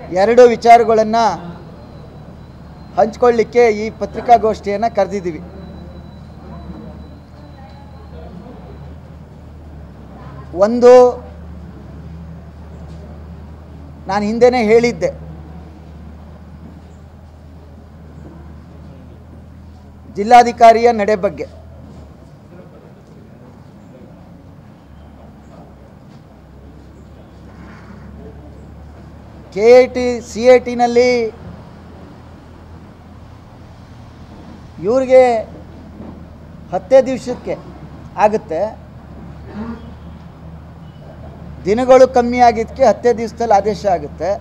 ಎರಡು ವಿಚಾರಗಳನ್ನು ಹಂಚಿಕೊಳ್ಳಿಕ್ಕೆ ಈ ಪತ್ರಿಕಾಗೋಷ್ಠಿಯನ್ನು ಕರೆದಿದ್ದೀವಿ. ಒಂದು, ನಾನು ಹಿಂದೆನೇ ಹೇಳಿದ್ದೆ, ಜಿಲ್ಲಾಧಿಕಾರಿಯ ನಡೆ ಬಗ್ಗೆ. KIT CITನಲ್ಲಿ ಇವ್ರಿಗೆ 10 ದಿವಸಕ್ಕೆ ಆಗುತ್ತೆ, ದಿನಗಳು ಕಮ್ಮಿ ಆಗಿದ್ದಕ್ಕೆ 10 ದಿವಸದಲ್ಲಿ ಆದೇಶ ಆಗುತ್ತೆ.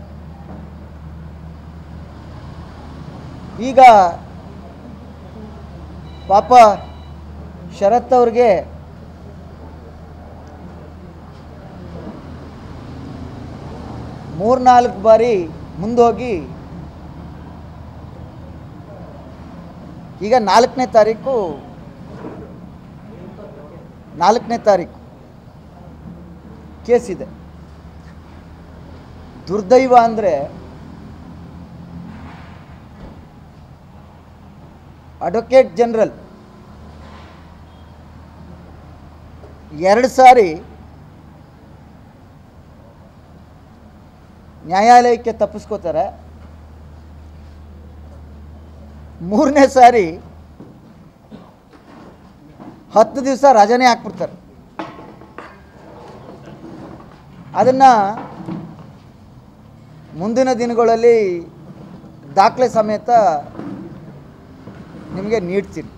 ಈಗ ಪಾಪ ಶರತ್ ಅವ್ರಿಗೆ ಮೂರ್ನಾಲ್ಕು ಬಾರಿ ಮುಂದೋಗಿ ಈಗ 4ನೇ ತಾರೀಕು ಕೇಸಿದೆ. ದುರ್ದೈವ ಅಂದರೆ ಅಡ್ವೊಕೇಟ್ ಜನರಲ್ 2 ಸಾರಿ ನ್ಯಾಯಾಲಯಕ್ಕೆ ತಪ್ಪಿಸ್ಕೋತಾರೆ, 3ನೇ ಸಾರಿ 10 ದಿವಸ ರಜನೆ ಹಾಕ್ಬಿಡ್ತಾರೆ. ಅದನ್ನು ಮುಂದಿನ ದಿನಗಳಲ್ಲಿ ದಾಖಲೆ ಸಮೇತ ನಿಮಗೆ ನೀಡ್ತೀನಿ.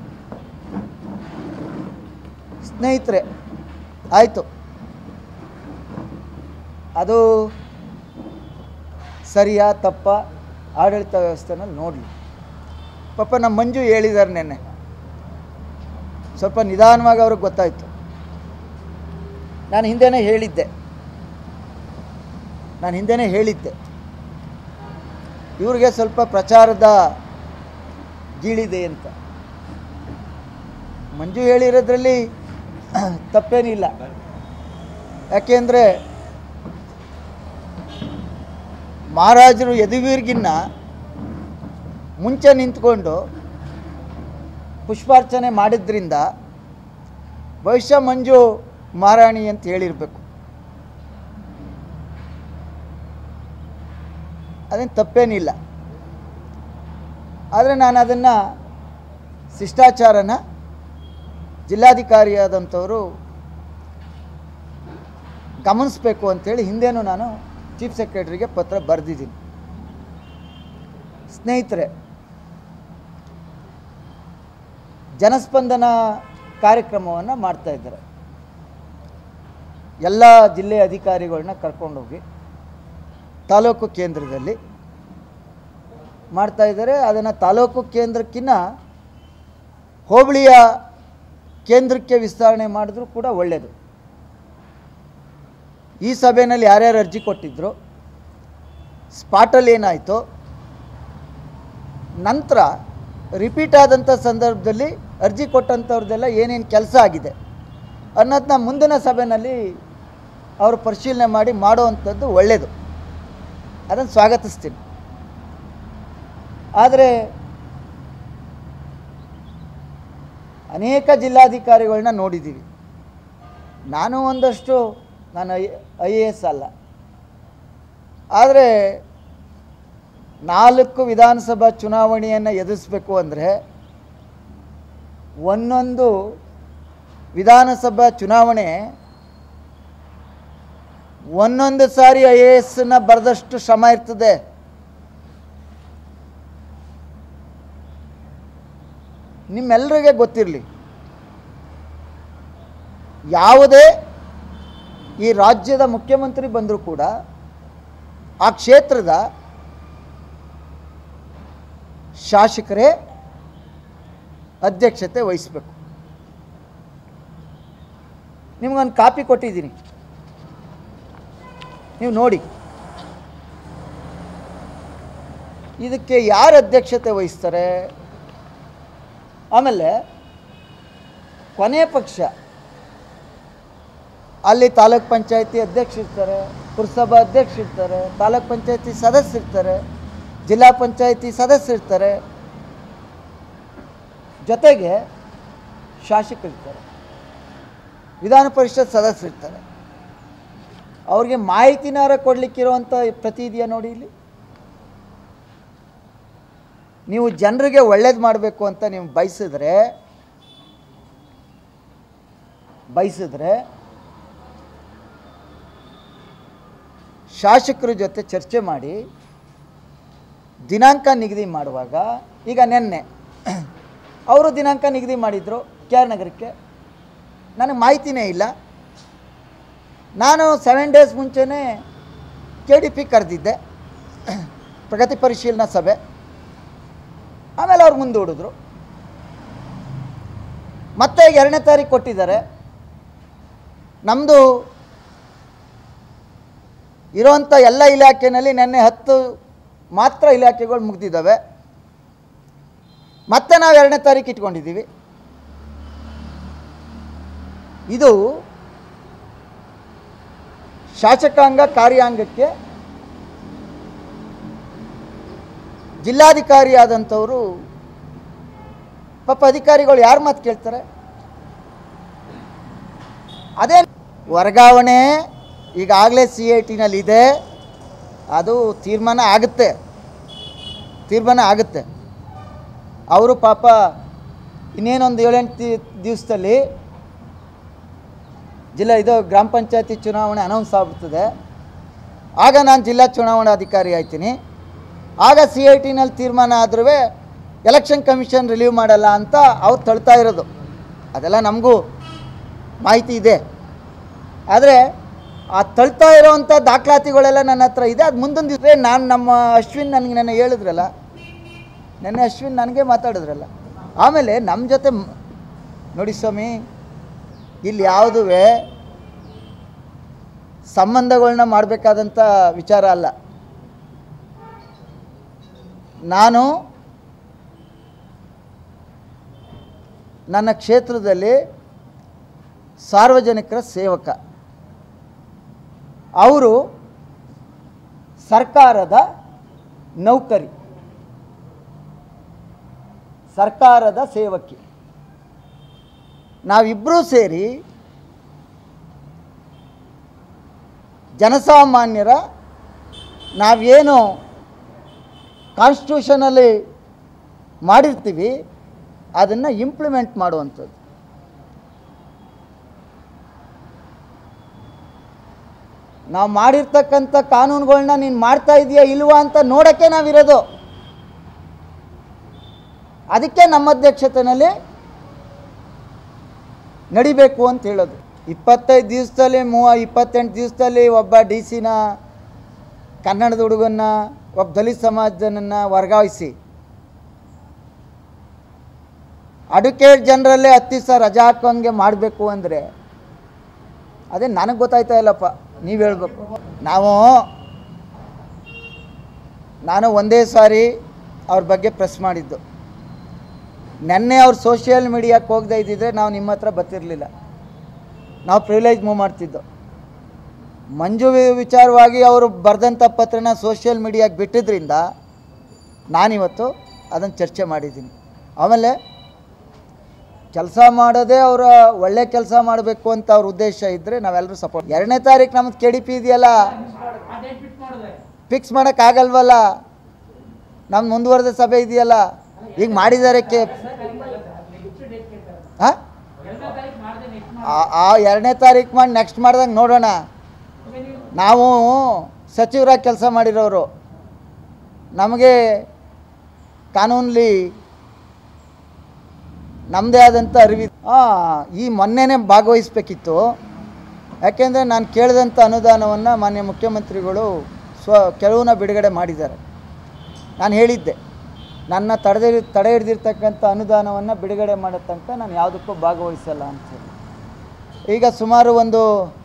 ಸ್ನೇಹಿತರೆ, ಆಯಿತು, ಅದು ಸರಿಯಾ ತಪ್ಪ ಆಡಳಿತ ವ್ಯವಸ್ಥೆನಲ್ಲಿ ನೋಡಲಿ. ಪಾಪ ನಮ್ಮ ಮಂಜು ಹೇಳಿದ್ದಾರೆ ನೆನ್ನೆ, ಸ್ವಲ್ಪ ನಿಧಾನವಾಗಿ ಅವ್ರಿಗೆ ಗೊತ್ತಾಯಿತು. ನಾನು ಹಿಂದೆನೇ ಹೇಳಿದ್ದೆ ಇವ್ರಿಗೆ ಸ್ವಲ್ಪ ಪ್ರಚಾರದ ಗೀಳಿದೆ ಅಂತ. ಮಂಜು ಹೇಳಿರೋದ್ರಲ್ಲಿ ತಪ್ಪೇನಿಲ್ಲ. ಯಾಕೆಂದರೆ ಮಹಾರಾಜರು ಯದುವೀರ್ಗಿನ್ನ ಮುಂಚೆ ನಿಂತ್ಕೊಂಡು ಪುಷ್ಪಾರ್ಚನೆ ಮಾಡಿದ್ರಿಂದ ಬಹುಶಃ ಮಂಜು ಮಹಾರಾಣಿ ಅಂತ ಹೇಳಿರಬೇಕು. ಅದೇನು ತಪ್ಪೇನಿಲ್ಲ. ಆದರೆ ನಾನು ಅದನ್ನು ಶಿಷ್ಟಾಚಾರನ ಜಿಲ್ಲಾಧಿಕಾರಿಯಾದಂಥವರು ಗಮನಿಸಬೇಕು ಅಂಥೇಳಿ ಹಿಂದೇನೂ ನಾನು ಚೀಫ್ ಸೆಕ್ರೆಟರಿಗೆ ಪತ್ರ ಬರೆದಿದ್ದೀನಿ. ಸ್ನೇಹಿತರೆ, ಜನಸ್ಪಂದನ ಕಾರ್ಯಕ್ರಮವನ್ನು ಮಾಡ್ತಾಯಿದ್ದಾರೆ. ಎಲ್ಲ ಜಿಲ್ಲೆಯ ಅಧಿಕಾರಿಗಳನ್ನ ಕರ್ಕೊಂಡೋಗಿ ತಾಲೂಕು ಕೇಂದ್ರದಲ್ಲಿ ಮಾಡ್ತಾಯಿದ್ದಾರೆ. ಅದನ್ನು ತಾಲೂಕು ಕೇಂದ್ರಕ್ಕಿಂತ ಹೋಬಳಿಯ ಕೇಂದ್ರಕ್ಕೆ ವಿಸ್ತರಣೆ ಮಾಡಿದ್ರೂ ಕೂಡ ಒಳ್ಳೆಯದು. ಈ ಸಭೆಯಲ್ಲಿ ಯಾರ್ಯಾರು ಅರ್ಜಿ ಕೊಟ್ಟಿದ್ರು, ಸ್ಪಾಟಲ್ಲಿ ಏನಾಯಿತು, ನಂತರ ರಿಪೀಟ್ ಆದಂಥ ಸಂದರ್ಭದಲ್ಲಿ ಅರ್ಜಿ ಕೊಟ್ಟಂಥವ್ರದ್ದೆಲ್ಲ ಏನೇನು ಕೆಲಸ ಆಗಿದೆ ಅನ್ನೋದನ್ನ ಮುಂದಿನ ಸಭೆಯಲ್ಲಿ ಅವರು ಪರಿಶೀಲನೆ ಮಾಡಿ ಮಾಡುವಂಥದ್ದು ಒಳ್ಳೆಯದು. ಅದನ್ನು ಸ್ವಾಗತಿಸ್ತೀನಿ. ಆದರೆ ಅನೇಕ ಜಿಲ್ಲಾಧಿಕಾರಿಗಳನ್ನ ನೋಡಿದ್ದೀವಿ. ನಾನು ಒಂದಷ್ಟು, ನಾನು IAS ಅಲ್ಲ, ಆದರೆ 4 ವಿಧಾನಸಭಾ ಚುನಾವಣೆಯನ್ನು ಎದುರಿಸಬೇಕು ಅಂದರೆ ಒಂದೊಂದು ವಿಧಾನಸಭಾ ಚುನಾವಣೆ ಒಂದೊಂದು ಸಾರಿ IASನ ಬರೆದಷ್ಟು ಶ್ರಮ ಇರ್ತದೆ. ನಿಮ್ಮೆಲ್ಲರಿಗೆ ಗೊತ್ತಿರಲಿ, ಯಾವುದೇ ಈ ರಾಜ್ಯದ ಮುಖ್ಯಮಂತ್ರಿ ಬಂದರೂ ಕೂಡ ಆ ಕ್ಷೇತ್ರದ ಶಾಸಕರೇ ಅಧ್ಯಕ್ಷತೆ ವಹಿಸಬೇಕು. ನಿಮಗೊಂದು ಕಾಪಿ ಕೊಟ್ಟಿದ್ದೀನಿ, ನೀವು ನೋಡಿ. ಇದಕ್ಕೆ ಯಾರು ಅಧ್ಯಕ್ಷತೆ ವಹಿಸ್ತಾರೆ, ಆಮೇಲೆ ಕೊನೆ ಪಕ್ಷ ಅಲ್ಲಿ ತಾಲೂಕ್ ಪಂಚಾಯತಿ ಅಧ್ಯಕ್ಷರಿರ್ತಾರೆ, ಪುರಸಭಾ ಅಧ್ಯಕ್ಷರಿರ್ತಾರೆ, ತಾಲೂಕ್ ಪಂಚಾಯತಿ ಸದಸ್ಯರಿರ್ತಾರೆ, ಜಿಲ್ಲಾ ಪಂಚಾಯತಿ ಸದಸ್ಯರಿರ್ತಾರೆ, ಜೊತೆಗೆ ಶಾಸಕರಿರ್ತಾರೆ, ವಿಧಾನ ಪರಿಷತ್ ಸದಸ್ಯರಿರ್ತಾರೆ. ಅವ್ರಿಗೆ ಮಾಹಿತಿನಾರ ಕೊಡಲಿಕ್ಕಿರುವಂಥ ಪ್ರತಿ ಇದೆಯಾ ನೋಡಿ ಇಲ್ಲಿ. ನೀವು ಜನರಿಗೆ ಒಳ್ಳೇದು ಮಾಡಬೇಕು ಅಂತ ನೀವು ಬಯಸಿದ್ರೆ ಶಾಸಕರ ಜೊತೆ ಚರ್ಚೆ ಮಾಡಿ ದಿನಾಂಕ ನಿಗದಿ ಮಾಡುವಾಗ, ಈಗ ನಿನ್ನೆ ಅವರು ದಿನಾಂಕ ನಿಗದಿ ಮಾಡಿದರು ಕೆ ಆರ್ ನಗರಕ್ಕೆ, ನನಗೆ ಮಾಹಿತಿನೇ ಇಲ್ಲ. ನಾನು 7 ಡೇಸ್ ಮುಂಚೆನೇ KDP ಕರೆದಿದ್ದೆ, ಪ್ರಗತಿ ಪರಿಶೀಲನಾ ಸಭೆ. ಆಮೇಲೆ ಅವ್ರು ಮುಂದೂಡಿದ್ರು. ಮತ್ತೆ ಈಗ 2ನೇ ತಾರೀಕು ಕೊಟ್ಟಿದ್ದಾರೆ. ನಮ್ಮದು ಇರೋವಂಥ ಎಲ್ಲ ಇಲಾಖೆಯಲ್ಲಿ ನೆನ್ನೆ 10 ಮಾತ್ರ ಇಲಾಖೆಗಳು ಮುಗಿದಿದ್ದಾವೆ. ಮತ್ತೆ ನಾವು 2ನೇ ತಾರೀಕು ಇಟ್ಕೊಂಡಿದ್ದೀವಿ. ಇದು ಶಾಸಕಾಂಗ ಕಾರ್ಯಾಂಗಕ್ಕೆ ಜಿಲ್ಲಾಧಿಕಾರಿ ಆದಂಥವರು ಪಾಪ ಅಧಿಕಾರಿಗಳು ಯಾರು ಮಾತು ಕೇಳ್ತಾರೆ? ಅದೇ ವರ್ಗಾವಣೆ ಈಗಾಗಲೇ CIT ಇದೆ, ಅದು ತೀರ್ಮಾನ ಆಗುತ್ತೆ. ಅವರು ಪಾಪ ಇನ್ನೇನೊಂದು 7-8 ದಿವಸದಲ್ಲಿ ಗ್ರಾಮ ಪಂಚಾಯತಿ ಚುನಾವಣೆ ಅನೌನ್ಸ್ ಆಗ್ಬಿಡ್ತದೆ. ಆಗ ನಾನು ಜಿಲ್ಲಾ ಚುನಾವಣಾಧಿಕಾರಿ ಆಯ್ತೀನಿ. ಆಗ CIT ತೀರ್ಮಾನ ಆದ್ರೂ ಎಲೆಕ್ಷನ್ ಕಮಿಷನ್ ರಿಲೀವ್ ಮಾಡಲ್ಲ ಅಂತ ಅವ್ರು ತಳ್ತಾ ಇರೋದು. ಅದೆಲ್ಲ ನಮಗೂ ಮಾಹಿತಿ ಇದೆ. ಆದರೆ ಆ ತಳ್ತಾ ಇರೋವಂಥ ದಾಖಲಾತಿಗಳೆಲ್ಲ ನನ್ನ ಹತ್ರ ಇದೆ. ಅದು ಮುಂದೊಂದು ದಿವಸ ನಮ್ಮ ಅಶ್ವಿನ್ ನನಗೆ ನೆನ್ನೆ ಹೇಳಿದ್ರಲ್ಲ, ನೆನ್ನೆ ಅಶ್ವಿನ್ ನನಗೆ ಮಾತಾಡಿದ್ರಲ್ಲ. ಆಮೇಲೆ ನಮ್ಮ ಜೊತೆ ನೋಡಿ ಸ್ವಾಮಿ, ಇಲ್ಲಿ ಯಾವುದೂ ಸಂಬಂಧಗಳನ್ನ ಮಾಡಬೇಕಾದಂಥ ವಿಚಾರ ಅಲ್ಲ. ನಾನು ನನ್ನ ಕ್ಷೇತ್ರದಲ್ಲಿ ಸಾರ್ವಜನಿಕರ ಸೇವಕ, ಅವರು ಸರ್ಕಾರದ ನೌಕರಿ, ಸರ್ಕಾರದ ಸೇವಕಿ. ನಾವಿಬ್ಬರೂ ಸೇರಿ ಜನಸಾಮಾನ್ಯರ ನಾವೇನು ಕಾನ್ಸ್ಟಿಟ್ಯೂಷನಲ್ಲಿ ಮಾಡಿರ್ತೀವಿ ಅದನ್ನು ಇಂಪ್ಲಿಮೆಂಟ್ ಮಾಡುವಂಥದ್ದು. ನಾವು ಮಾಡಿರ್ತಕ್ಕಂಥ ಕಾನೂನುಗಳನ್ನ ನೀನು ಮಾಡ್ತಾ ಇದೆಯಾ ಇಲ್ವಾ ಅಂತ ನೋಡೋಕ್ಕೆ ನಾವಿರೋದು. ಅದಕ್ಕೆ ನಮ್ಮ ಅಧ್ಯಕ್ಷತೆಯಲ್ಲಿ ನಡಿಬೇಕು ಅಂತ ಹೇಳೋದು. 25 ದಿವಸದಲ್ಲಿ 28 ದಿವಸದಲ್ಲಿ ಒಬ್ಬ DC ಕನ್ನಡದ ಹುಡುಗನ್ನ, ಒಬ್ಬ ದಲಿತ ಸಮಾಜದನ್ನು ವರ್ಗಾಯಿಸಿ ಅಡ್ವೊಕೇಟ್ ಜನರಲ್ಲೇ 10 ದಿವಸ ರಜಾ ಹಾಕೋಂಗೆ ಮಾಡಬೇಕು ಅಂದರೆ ಅದೇ ನನಗೆ ಗೊತ್ತಾಯ್ತಾ ಇಲ್ಲಪ್ಪ, ನೀವು ಹೇಳಬೇಕು. ನಾನು ಒಂದೇ ಸಾರಿ ಅವ್ರ ಬಗ್ಗೆ ಪ್ರೆಸ್ ಮಾಡಿದ್ದು. ನೆನ್ನೆ ಅವ್ರು ಸೋಷಿಯಲ್ ಮೀಡಿಯಾಕ್ಕೆ ಹೋಗದೇ ಇದ್ದಿದ್ರೆ ನಾವು ನಿಮ್ಮ ಹತ್ರ ಬರ್ತಿರಲಿಲ್ಲ, ನಾವು ಪ್ರಿವಿಲೇಜ್ ಮೂವ್ ಮಾಡ್ತಿದ್ದೋ. ಮಂಜು ವಿಚಾರವಾಗಿ ಅವರು ಬರೆದಂಥ ಪತ್ರನ ಸೋಷಿಯಲ್ ಮೀಡಿಯಾಗೆ ಬಿಟ್ಟಿದ್ದರಿಂದ ನಾನಿವತ್ತು ಅದನ್ನು ಚರ್ಚೆ ಮಾಡಿದ್ದೀನಿ. ಆಮೇಲೆ ಕೆಲಸ ಮಾಡೋದೇ ಅವರ ಒಳ್ಳೆ ಕೆಲಸ ಮಾಡಬೇಕು ಅಂತ ಅವ್ರ ಉದ್ದೇಶ ಇದ್ದರೆ ನಾವೆಲ್ಲರೂ ಸಪೋರ್ಟ್. 2ನೇ ತಾರೀಕು ನಮ್ಮದು KDP ಇದೆಯಲ್ಲ, ಫಿಕ್ಸ್ ಮಾಡೋಕ್ಕಾಗಲ್ವಲ್ಲ. ನಮ್ಮ ಮುಂದುವರೆದ ಸಭೆ ಇದೆಯಲ್ಲ, ಈಗ ಮಾಡಿದ್ದಾರೆ ಹಾಂ, ಆ 2ನೇ ತಾರೀಕು ಮಾಡಿ ನೆಕ್ಸ್ಟ್ ಮಾಡ್ದಂಗೆ ನೋಡೋಣ. ನಾವು ಸಚಿವರಾಗಿ ಕೆಲಸ ಮಾಡಿರೋರು, ನಮಗೆ ಕಾನೂನಲ್ಲಿ ನಮ್ಮದೇ ಆದಂಥ ಅರಿವಿದೆ. ಈ ಮೊನ್ನೆನೇ ಭಾಗವಹಿಸಬೇಕಿತ್ತು. ಯಾಕೆಂದರೆ ನಾನು ಕೇಳಿದಂಥ ಅನುದಾನವನ್ನು ಮಾನ್ಯ ಮುಖ್ಯಮಂತ್ರಿಗಳು ಕೆಲವನ್ನ ಬಿಡುಗಡೆ ಮಾಡಿದ್ದಾರೆ. ನಾನು ಹೇಳಿದ್ದೆ, ನನ್ನ ತಡೆ ಹಿಡಿದಿರ್ತಕ್ಕಂಥ ಅನುದಾನವನ್ನು ಬಿಡುಗಡೆ ಮಾಡೋ ತನಕ ನಾನು ಯಾವುದಕ್ಕೂ ಭಾಗವಹಿಸಲ್ಲ ಅಂಥೇಳಿ. ಈಗ ಸುಮಾರು ಒಂದು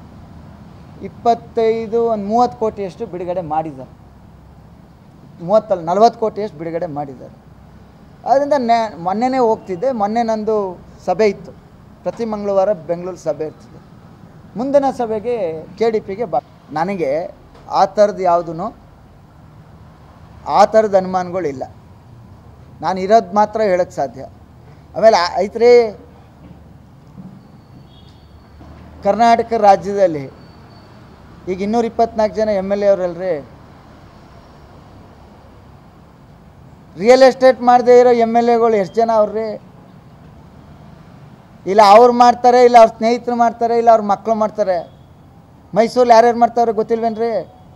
30 ಕೋಟಿಯಷ್ಟು ಬಿಡುಗಡೆ ಮಾಡಿದ್ದಾರೆ. 40 ಕೋಟಿಯಷ್ಟು ಬಿಡುಗಡೆ ಮಾಡಿದ್ದಾರೆ. ಆದ್ದರಿಂದ ಮೊನ್ನೆನೇ ಹೋಗ್ತಿದ್ದೆ. ಮೊನ್ನೆ ನಂದು ಸಭೆ ಇತ್ತು, ಪ್ರತಿ ಮಂಗಳವಾರ ಬೆಂಗಳೂರು ಸಭೆ ಇರ್ತದೆ. ಮುಂದಿನ ಸಭೆಗೆ KDPಗೆ ನನಗೆ ಆ ಥರದ್ದು ಯಾವುದೂ ಆ ಥರದ ಅನುಮಾನಗಳಿಲ್ಲ. ನಾನು ಇರೋದು ಮಾತ್ರ ಹೇಳೋಕ್ಕೆ ಸಾಧ್ಯ. ಆಮೇಲೆ ಐತ್ರಿ, ಕರ್ನಾಟಕ ರಾಜ್ಯದಲ್ಲಿ ಈಗ 224 ಜನ MLA ಅವರಲ್ರಿ. ರಿಯಲ್ ಎಸ್ಟೇಟ್ ಮಾಡದೇ ಇರೋ MLAಗಳು ಎಷ್ಟು ಜನ ಅವ್ರಿ? ಇಲ್ಲ ಅವ್ರು ಮಾಡ್ತಾರೆ, ಇಲ್ಲ ಅವ್ರ ಸ್ನೇಹಿತರು ಮಾಡ್ತಾರೆ, ಇಲ್ಲ ಅವ್ರ ಮಕ್ಕಳು ಮಾಡ್ತಾರೆ. ಮೈಸೂರಲ್ಲಿ ಯಾರ್ಯಾರು ಮಾಡ್ತಾವ್ರೆ ಗೊತ್ತಿಲ್ವೇನ್ರಿ?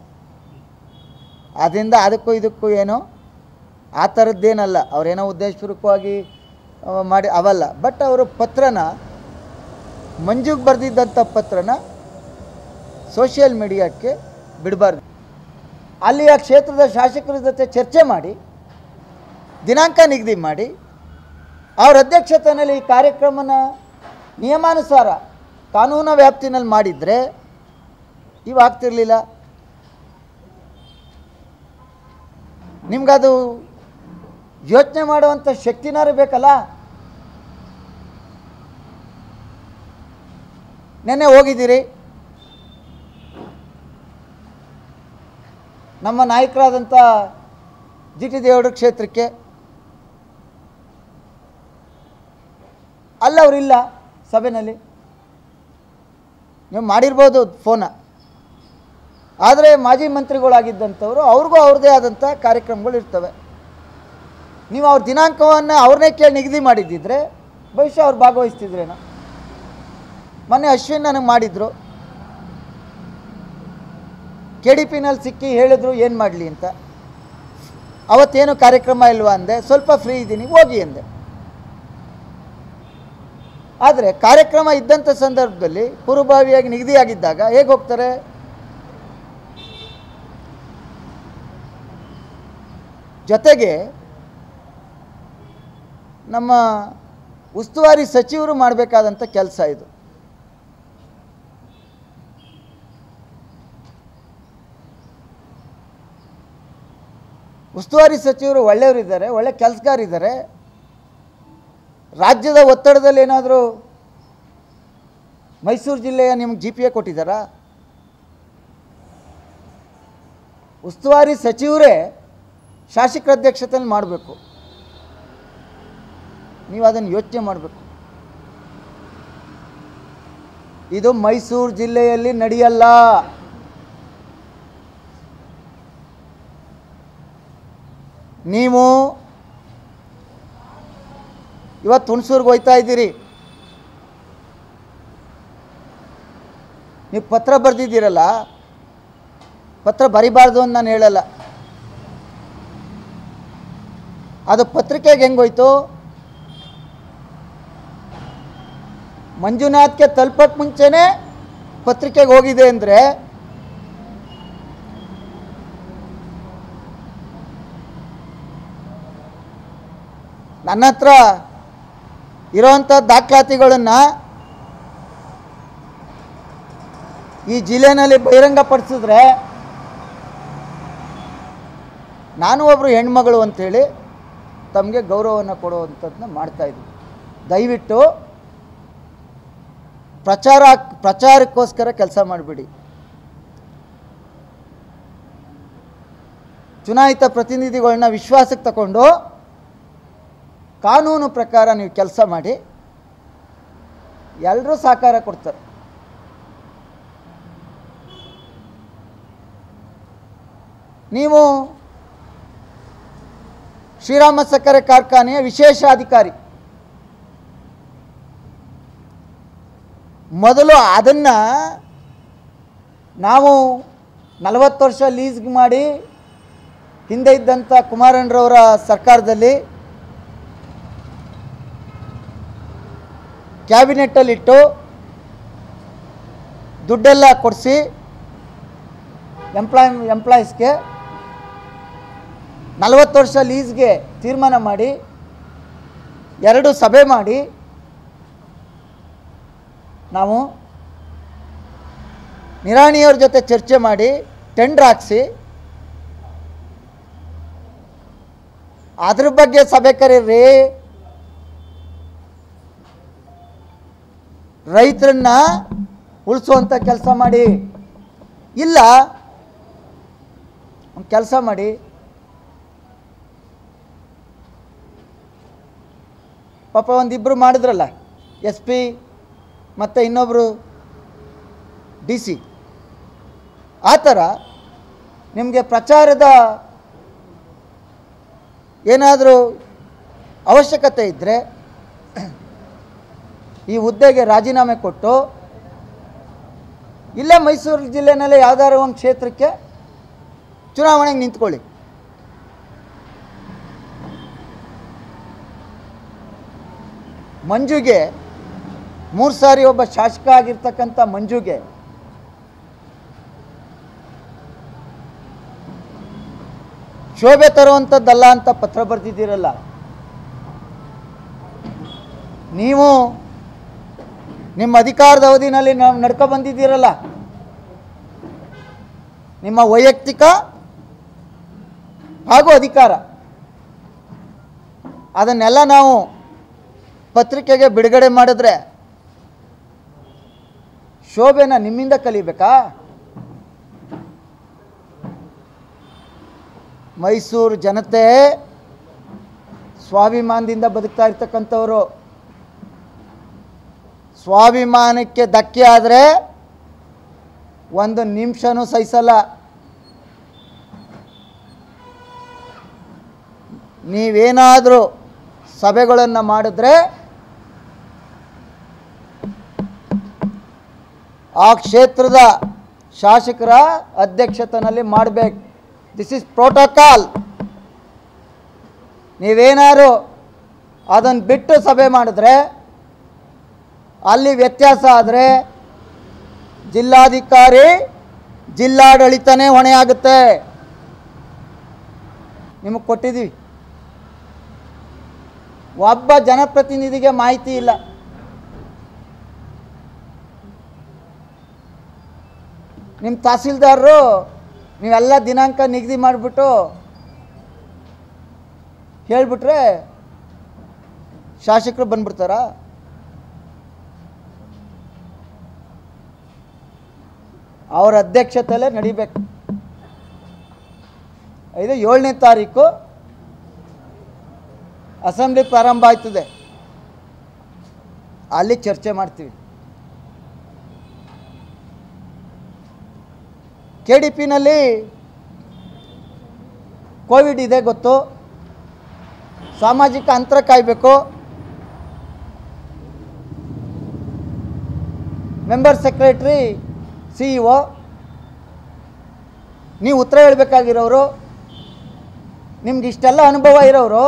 ಅದರಿಂದ ಅದಕ್ಕೂ ಇದಕ್ಕೂ ಏನು ಆ ಥರದ್ದೇನಲ್ಲ. ಅವರೇನೋ ಉದ್ದೇಶಪೂರ್ವಕವಾಗಿ ಮಾಡಿ ಅವಲ್ಲ. ಬಟ್ ಅವರು ಪತ್ರನ, ಮಂಜುಗೆ ಬರೆದಿದ್ದಂಥ ಪತ್ರನ ಸೋಷಿಯಲ್ ಮೀಡಿಯಾಕ್ಕೆ ಬಿಡಬಾರ್ದು. ಅಲ್ಲಿಯ ಕ್ಷೇತ್ರದ ಶಾಸಕರ ಜೊತೆ ಚರ್ಚೆ ಮಾಡಿ ದಿನಾಂಕ ನಿಗದಿ ಮಾಡಿ ಅವರ ಅಧ್ಯಕ್ಷತೆಯಲ್ಲಿ ಈ ಕಾರ್ಯಕ್ರಮನ ನಿಯಮಾನುಸಾರ ಕಾನೂನು ವ್ಯಾಪ್ತಿನಲ್ಲಿ ಮಾಡಿದರೆ ಇವಾಗ್ತಿರಲಿಲ್ಲ. ನಿಮ್ಗದು ಯೋಚನೆ ಮಾಡುವಂಥ ಶಕ್ತಿನಾರು ಬೇಕಲ್ಲ. ನೆನ್ನೆ ಹೋಗಿದ್ದೀರಿ, ನಮ್ಮ ನಾಯಕರಾದಂಥ GT ದೇವೇಗೌಡರ ಕ್ಷೇತ್ರಕ್ಕೆ. ಅಲ್ಲವರಿಲ್ಲ ಸಭೆಯಲ್ಲಿ. ನೀವು ಮಾಡಿರ್ಬೋದು ಫೋನ. ಆದರೆ ಮಾಜಿ ಮಂತ್ರಿಗಳಾಗಿದ್ದಂಥವರು ಅವ್ರಿಗೂ ಅವ್ರದ್ದೇ ಆದಂಥ ಕಾರ್ಯಕ್ರಮಗಳು ಇರ್ತವೆ. ನೀವು ಅವ್ರ ದಿನಾಂಕವನ್ನು ಅವ್ರನ್ನೇ ಕೇಳಿ ನಿಗದಿ ಮಾಡಿದ್ದಿದ್ರೆ ಬಹುಶಃ ಅವ್ರು ಭಾಗವಹಿಸ್ತಿದ್ರೇನೋ. ಮೊನ್ನೆ ಅಶ್ವಿನ್ ನನಗೆ ಮಾಡಿದರು, KDPನಲ್ಲಿ ಸಿಕ್ಕಿ ಹೇಳಿದ್ರು ಏನು ಮಾಡಲಿ ಅಂತ. ಅವತ್ತೇನು ಕಾರ್ಯಕ್ರಮ ಇಲ್ವಾ ಅಂದೆ. ಸ್ವಲ್ಪ ಫ್ರೀ ಇದ್ದೀನಿ ಹೋಗಿ ಅಂದೆ. ಆದರೆ ಕಾರ್ಯಕ್ರಮ ಇದ್ದಂಥ ಸಂದರ್ಭದಲ್ಲಿ ಪೂರ್ವಭಾವಿಯಾಗಿ ನಿಗದಿಯಾಗಿದ್ದಾಗ ಹೇಗೆ ಹೋಗ್ತಾರೆ? ಜೊತೆಗೆ ನಮ್ಮ ಉಸ್ತುವಾರಿ ಸಚಿವರು ಮಾಡಬೇಕಾದಂಥ ಕೆಲಸ ಇದು. ಉಸ್ತುವಾರಿ ಸಚಿವರು ಒಳ್ಳೆಯವರಿದ್ದಾರೆ, ಒಳ್ಳೆ ಕೆಲಸಗಾರಿದ್ದಾರೆ. ರಾಜ್ಯದ ಒತ್ತಡದಲ್ಲಿ ಏನಾದರೂ ಮೈಸೂರು ಜಿಲ್ಲೆಯ ನಿಮ್ಗೆ GPA ಕೊಟ್ಟಿದ್ದಾರಾ? ಉಸ್ತುವಾರಿ ಸಚಿವರೇ ಶಾಸಕರ ಅಧ್ಯಕ್ಷತೆಯಲ್ಲಿ ಮಾಡಬೇಕು. ನೀವು ಅದನ್ನು ಯೋಚನೆ ಮಾಡಬೇಕು. ಇದು ಮೈಸೂರು ಜಿಲ್ಲೆಯಲ್ಲಿ ನಡೆಯಲ್ಲ. ನೀವು ಇವತ್ತು ಹುಣಸೂರಿಗೆ ಹೋಗ್ತಾ ಇದ್ದೀರಿ, ನೀವು ಪತ್ರ ಬರೆದಿದ್ದೀರಲ್ಲ, ಪತ್ರ ಬರಿಬಾರ್ದು ಅಂತ ನಾನು ಹೇಳಲ್ಲ. ಅದು ಪತ್ರಿಕೆಗೆ ಹೆಂಗೋಯ್ತು? ಮಂಜುನಾಥ್ಗೆ ತಲುಪಕ್ಕೆ ಮುಂಚೆನೇ ಪತ್ರಿಕೆಗೆ ಹೋಗಿದೆ ಅಂದರೆ ನನ್ನ ಹತ್ರ ಇರೋವಂಥ ದಾಖಲಾತಿಗಳನ್ನು ಈ ಜಿಲ್ಲೆನಲ್ಲಿ ಬಹಿರಂಗಪಡಿಸಿದ್ರೆ ನಾನು ಒಬ್ಬರು ಹೆಣ್ಮಗಳು ಅಂಥೇಳಿ ತಮಗೆ ಗೌರವವನ್ನು ಕೊಡುವಂಥದ್ದನ್ನ ಮಾಡ್ತಾಯಿದ್ವಿ. ದಯವಿಟ್ಟು ಪ್ರಚಾರಕ್ಕೋಸ್ಕರ ಕೆಲಸ ಮಾಡಿಬಿಡಿ. ಚುನಾಯಿತ ಪ್ರತಿನಿಧಿಗಳನ್ನ ವಿಶ್ವಾಸಕ್ಕೆ ತಗೊಂಡು ಕಾನೂನು ಪ್ರಕಾರ ನೀವು ಕೆಲಸ ಮಾಡಿ, ಎಲ್ಲರೂ ಸಹಕಾರ ಕೊಡ್ತಾರೆ. ನೀವು ಶ್ರೀರಾಮ ಸಕ್ಕರೆ ಕಾರ್ಖಾನೆಯ ವಿಶೇಷ ಅಧಿಕಾರಿ. ಮೊದಲು ಅದನ್ನು ನಾವು 40 ವರ್ಷ ಲೀಸ್ಗೆ ಮಾಡಿ ಹಿಂದೆ ಇದ್ದಂಥ ಕುಮಾರಣ್ಣರವರ ಸರ್ಕಾರದಲ್ಲಿ ಕ್ಯಾಬಿನೆಟ್ಟಲ್ಲಿಟ್ಟು ದುಡ್ಡೆಲ್ಲ ಕೊಡಿಸಿ ಎಂಪ್ಲಾಯೀಸ್ಗೆ 40 ವರ್ಷ ಲೀಸ್ಗೆ ತೀರ್ಮಾನ ಮಾಡಿ 2 ಸಭೆ ಮಾಡಿ ನಾವು ನಿರಾಣಿಯವ್ರ ಜೊತೆ ಚರ್ಚೆ ಮಾಡಿ ಟೆಂಡರ್ ಹಾಕಿಸಿ ಅದ್ರ ಬಗ್ಗೆ ಸಭೆ ಕರೀರಿ. ರೈತರನ್ನ ಉಳಿಸುವಂಥ ಕೆಲಸ ಮಾಡಿ. ಇಲ್ಲ ಕೆಲಸ ಮಾಡಿ, ಪಾಪ ಒಂದಿಬ್ಬರು ಮಾಡಿದ್ರಲ್ಲ, ಎಸ್ ಪಿ ಮತ್ತು ಇನ್ನೊಬ್ಬರು DC. ಆ ಥರ ನಿಮಗೆ ಪ್ರಚಾರದ ಏನಾದರೂ ಅವಶ್ಯಕತೆ ಇದ್ದರೆ ಈ ಹುದ್ದೆಗೆ ರಾಜೀನಾಮೆ ಕೊಟ್ಟು ಇಲ್ಲೇ ಮೈಸೂರು ಜಿಲ್ಲೆನಲ್ಲೇ ಯಾವ್ದಾದ್ರು ಒಂದು ಕ್ಷೇತ್ರಕ್ಕೆ ಚುನಾವಣೆಗೆ ನಿಂತ್ಕೊಳ್ಳಿ. ಮಂಜುಗೆ 3 ಸಾರಿ ಒಬ್ಬ ಶಾಸಕ ಆಗಿರ್ತಕ್ಕಂಥ ಮಂಜುಗೆ ಶೋಭೆ ತರುವಂಥದ್ದಲ್ಲ ಅಂತ ಪತ್ರ ಬರೆದಿದ್ದೀರಲ್ಲ, ನೀವು ನಿಮ್ಮ ಅಧಿಕಾರದ ಅವಧಿನಲ್ಲಿ ನಡ್ಕೊ ಬಂದಿದ್ದೀರಲ್ಲ, ನಿಮ್ಮ ವೈಯಕ್ತಿಕ ಹಾಗೂ ಅಧಿಕಾರ, ಅದನ್ನೆಲ್ಲ ನಾವು ಪತ್ರಿಕೆಗೆ ಬಿಡುಗಡೆ ಮಾಡಿದ್ರೆ ಶೋಭೆನ ನಿಮ್ಮಿಂದ ಕಲಿಬೇಕಾ? ಮೈಸೂರು ಜನತೆ ಸ್ವಾಭಿಮಾನದಿಂದ ಬದುಕ್ತಾ ಇರ್ತಕ್ಕಂಥವರು. ಸ್ವಾಭಿಮಾನಕ್ಕೆ ಧಕ್ಕೆ ಆದರೆ ಒಂದು ನಿಮಿಷನೂ ಸಹಿಸಲ್ಲ. ನೀವೇನಾದರೂ ಸಭೆಗಳನ್ನು ಮಾಡಿದ್ರೆ ಆ ಕ್ಷೇತ್ರದ ಶಾಸಕರ ಅಧ್ಯಕ್ಷತೆಯಲ್ಲಿ ಮಾಡಬೇಕು. This is protocol. ನೀವೇನಾದ್ರು ಅದನ್ನು ಬಿಟ್ಟು ಸಭೆ ಮಾಡಿದ್ರೆ, ಅಲ್ಲಿ ವ್ಯತ್ಯಾಸ ಆದರೆ ಜಿಲ್ಲಾಧಿಕಾರಿ ಜಿಲ್ಲಾಡಳಿತನೇ ಹೊಣೆಯಾಗುತ್ತೆ. ನಿಮಗೆ ಕೊಟ್ಟಿದ್ದೀವಿ. ಒಬ್ಬ ಜನಪ್ರತಿನಿಧಿಗೆ ಮಾಹಿತಿ ಇಲ್ಲ. ನಿಮ್ಮ ತಹಸೀಲ್ದಾರರು ನೀವೆಲ್ಲ ದಿನಾಂಕ ನಿಗದಿ ಮಾಡಿಬಿಟ್ಟು ಹೇಳಿಬಿಟ್ರೆ ಶಾಸಕರು ಬಂದ್ಬಿಡ್ತಾರ? ಅವರ ಅಧ್ಯಕ್ಷತೆಯಲ್ಲೇ ನಡಿಬೇಕು. ಇದು 7ನೇ ತಾರೀಕು ಅಸೆಂಬ್ಲಿ ಪ್ರಾರಂಭ ಆಯ್ತದೆ, ಅಲ್ಲಿ ಚರ್ಚೆ ಮಾಡ್ತೀವಿ. KDPನಲ್ಲಿ ಕೋವಿಡ್ ಇದೆ ಗೊತ್ತು, ಸಾಮಾಜಿಕ ಅಂತರ ಕಾಯಬೇಕು, ಮೆಂಬರ್ ಸೆಕ್ರೆಟರಿ CEO ನೀವು ಉತ್ತರ ಹೇಳಬೇಕಾಗಿರೋರು, ನಿಮ್ಗೆ ಇಷ್ಟೆಲ್ಲ ಅನುಭವ ಇರೋರು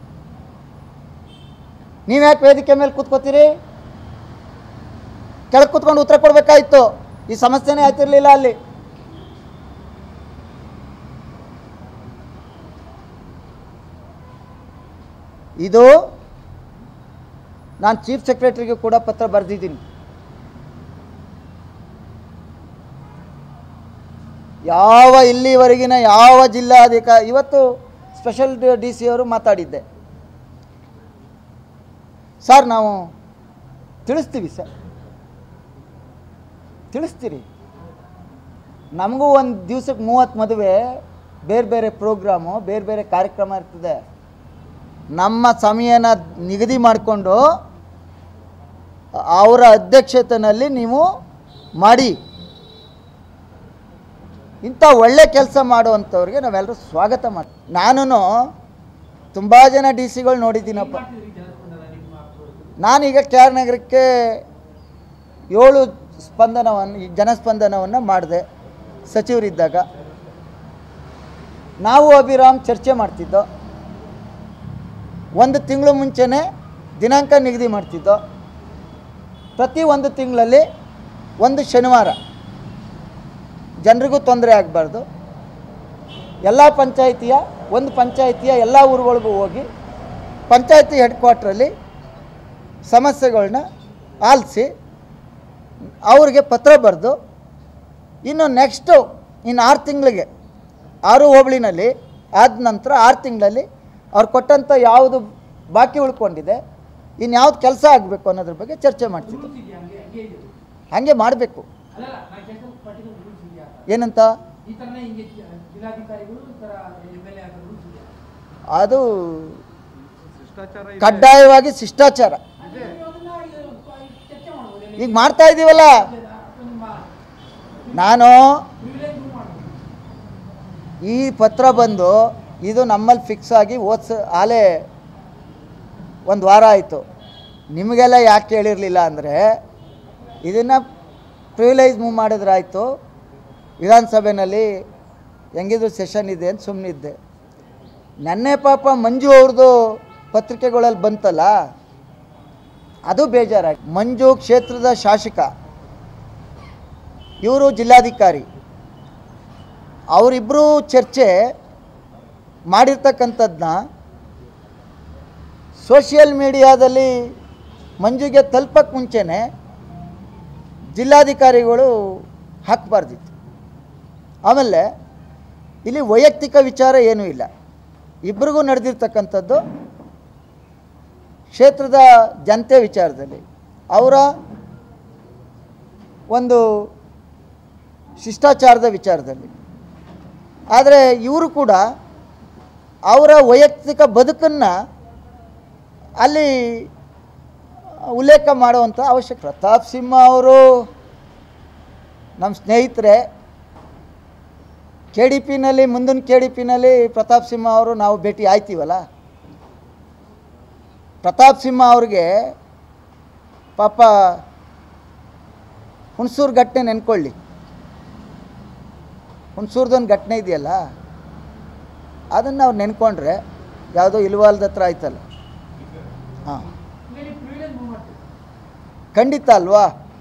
ನೀವ್ಯಾಕೆ ವೇದಿಕೆ ಮೇಲೆ ಕೂತ್ಕೋತೀರಿ? ಕೆಳಗೆ ಕೂತ್ಕೊಂಡು ಉತ್ತರ ಕೊಡಬೇಕಾಯಿತು. ಈ ಸಮಸ್ಯೆನೇ ಆಯ್ತಿರಲಿಲ್ಲ ಅಲ್ಲಿ. ಇದು ನಾನು ಚೀಫ್ ಸೆಕ್ರೆಟರಿಗೆ ಕೂಡ ಪತ್ರ ಬರೆದಿದ್ದೀನಿ. ಯಾವ ಇಲ್ಲಿವರೆಗಿನ ಯಾವ ಜಿಲ್ಲಾಧಿಕಾರಿ, ಇವತ್ತು ಸ್ಪೆಷಲ್ DC ಅವರು ಮಾತಾಡಿದ್ದೆ, ಸರ್ ನಾವು ತಿಳಿಸ್ತೀವಿ ಸರ್, ತಿಳಿಸ್ತೀರಿ. ನಮಗೂ ಒಂದು ದಿವ್ಸಕ್ಕೆ 30 ಮದುವೆ, ಬೇರೆ ಬೇರೆ ಪ್ರೋಗ್ರಾಮು, ಬೇರೆ ಬೇರೆ ಕಾರ್ಯಕ್ರಮ ಇರ್ತದೆ. ನಮ್ಮ ಸಮಯನ ನಿಗದಿ ಮಾಡಿಕೊಂಡು ಅವರ ಅಧ್ಯಕ್ಷತೆಯಲ್ಲಿ ನೀವು ಮಾಡಿ. ಇಂಥ ಒಳ್ಳೆ ಕೆಲಸ ಮಾಡುವಂಥವ್ರಿಗೆ ನಾವೆಲ್ಲರೂ ಸ್ವಾಗತ ಮಾಡಿ. ನಾನು ತುಂಬ ಜನ DCಗಳು ನೋಡಿದ್ದೀನಪ್ಪ. ನಾನೀಗ KR ನಗರಕ್ಕೆ 7 ಜನಸ್ಪಂದನವನ್ನು ಮಾಡಿದೆ ಸಚಿವರಿದ್ದಾಗ. ನಾವು ಅಭಿರಾಮ್ ಚರ್ಚೆ ಮಾಡ್ತಿದ್ದೋ, 1 ತಿಂಗಳು ಮುಂಚೆನೇ ದಿನಾಂಕ ನಿಗದಿ ಮಾಡ್ತಿದ್ದೋ. ಪ್ರತಿ 1 ತಿಂಗಳಲ್ಲಿ 1 ಶನಿವಾರ ಜನರಿಗೂ ತೊಂದರೆ ಆಗಬಾರ್ದು. ಎಲ್ಲ ಪಂಚಾಯಿತಿಯ ಎಲ್ಲ ಊರುಗಳಿಗೂ ಹೋಗಿ ಪಂಚಾಯಿತಿ ಹೆಡ್ ಕ್ವಾರ್ಟ್ರಲ್ಲಿ ಸಮಸ್ಯೆಗಳನ್ನ ಆಲಿಸಿ ಅವ್ರಿಗೆ ಪತ್ರ ಬರೆದು, ಇನ್ನು ನೆಕ್ಸ್ಟು 6 ತಿಂಗಳಿಗೆ 6 ಹೋಬಳಿನಲ್ಲಿ ಆದ ನಂತರ 6 ತಿಂಗಳಲ್ಲಿ ಅವ್ರು ಕೊಟ್ಟಂಥ ಯಾವುದು ಬಾಕಿ ಉಳ್ಕೊಂಡಿದೆ, ಇನ್ಯಾವ್ದು ಕೆಲಸ ಆಗಬೇಕು ಅನ್ನೋದ್ರ ಬಗ್ಗೆ ಚರ್ಚೆ ಮಾಡ್ತಿದ್ದು. ಹಾಗೆ ಮಾಡಬೇಕು. ಏನಂತ ಅದು ಕಡ್ಡಾಯವಾಗಿ ಶಿಷ್ಟಾಚಾರ ಈಗ ಮಾಡ್ತಾ ಇದ್ದೀವಲ್ಲ. ನಾನು ಈ ಪತ್ರ ಬಂದು ಇದು ನಮ್ಮಲ್ಲಿ ಫಿಕ್ಸ್ ಆಗಿ ಆಲೇ ಒಂದು ವಾರ ಆಯಿತು. ನಿಮಗೆಲ್ಲ ಯಾಕೆ ಕೇಳಿರಲಿಲ್ಲ ಅಂದರೆ ಇದನ್ನು ಪ್ರಿವಿಲೈಸ್ ಮೂವ್ ಮಾಡಿದ್ರಾಯಿತು, ವಿಧಾನಸಭೆಯಲ್ಲಿ ಹೆಂಗಿದ್ರು ಸೆಷನ್ ಇದೆ ಅಂತ ಸುಮ್ಮನಿದ್ದೆ. ನೆನ್ನೆ ಪಾಪ ಮಂಜು ಅವ್ರದ್ದು ಪತ್ರಿಕೆಗಳಲ್ಲಿ ಬಂತಲ್ಲ, ಅದು ಬೇಜಾರಾಗಿ. ಮಂಜು ಕ್ಷೇತ್ರದ ಶಾಸಕ, ಇವರು ಜಿಲ್ಲಾಧಿಕಾರಿ, ಅವರಿಬ್ಬರು ಚರ್ಚೆ ಮಾಡಿರ್ತಕ್ಕಂಥದ್ದನ್ನ ಸೋಷಿಯಲ್ ಮೀಡಿಯಾದಲ್ಲಿ ಮಂಜುಗೆ ತಲುಪಕ್ಕೆ ಮುಂಚೆನೇ ಜಿಲ್ಲಾಧಿಕಾರಿಗಳು ಹಾಕಬಾರ್ದಿತ್ತು. ಆಮೇಲೆ ಇಲ್ಲಿ ವೈಯಕ್ತಿಕ ವಿಚಾರ ಏನೂ ಇಲ್ಲ, ಇಬ್ಬರಿಗೂ ನಡೆದಿರ್ತಕ್ಕಂಥದ್ದು ಕ್ಷೇತ್ರದ ಜನತೆ ವಿಚಾರದಲ್ಲಿ, ಅವರ ಒಂದು ಶಿಷ್ಟಾಚಾರದ ವಿಚಾರದಲ್ಲಿ. ಆದರೆ ಇವರು ಕೂಡ ಅವರ ವೈಯಕ್ತಿಕ ಬದುಕನ್ನು ಅಲ್ಲಿ ಉಲ್ಲೇಖ ಮಾಡುವಂಥ ಅವಶ್ಯಕ. ಪ್ರತಾಪ್ ಸಿಂಹ ಅವರು ನಮ್ಮ ಸ್ನೇಹಿತರೆ. KDPನಲ್ಲಿ ಮುಂದಿನ KDPನಲ್ಲಿ ಪ್ರತಾಪ್ ಸಿಂಹ ಅವರು ನಾವು ಭೇಟಿ ಆಯ್ತೀವಲ್ಲ. ಪ್ರತಾಪ್ ಸಿಂಹ ಅವ್ರಿಗೆ ಪಾಪ ಹುಣಸೂರು ಘಟನೆ ನೆನ್ಕೊಳ್ಳಿ. ಹುಣಸೂರ್ದೊಂದು ಘಟನೆ ಇದೆಯಲ್ಲ, ಅದನ್ನು ಅವ್ರು ನೆನ್ಕೊಂಡ್ರೆ ಯಾವುದೋ ಇಲ್ವಾಲ್ದ ಹತ್ರ ಆಯ್ತಲ್ಲ, ಹಾಂ ಖಂಡಿತ ಅಲ್ವಾ.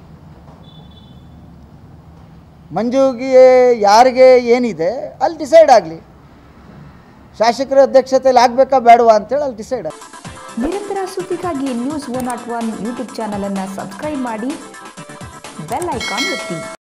ಮಂಜುಗೆ ಯಾರಿಗೆ ಏನಿದೆ ಅಲ್ಲಿ ಡಿಸೈಡ್ ಆಗಲಿ, ಶಾಸಕರ ಅಧ್ಯಕ್ಷತೆಯಲ್ಲಿ ಆಗಬೇಕಾ ಬೇಡವಾ ಅಂತೇಳಿ ಅಲ್ಲಿ ಡಿಸೈಡ್ ಆಗಲಿ. ನಿರಂತರ ಸುದ್ದಿಗಾಗಿ ನ್ಯೂಸ್ 101 ಯೂಟ್ಯೂಬ್ ಚಾನಲನ್ನು ಸಬ್ಸ್ಕ್ರೈಬ್ ಮಾಡಿ, ಬೆಲ್ ಐಕಾನ್ ಒತ್ತಿ.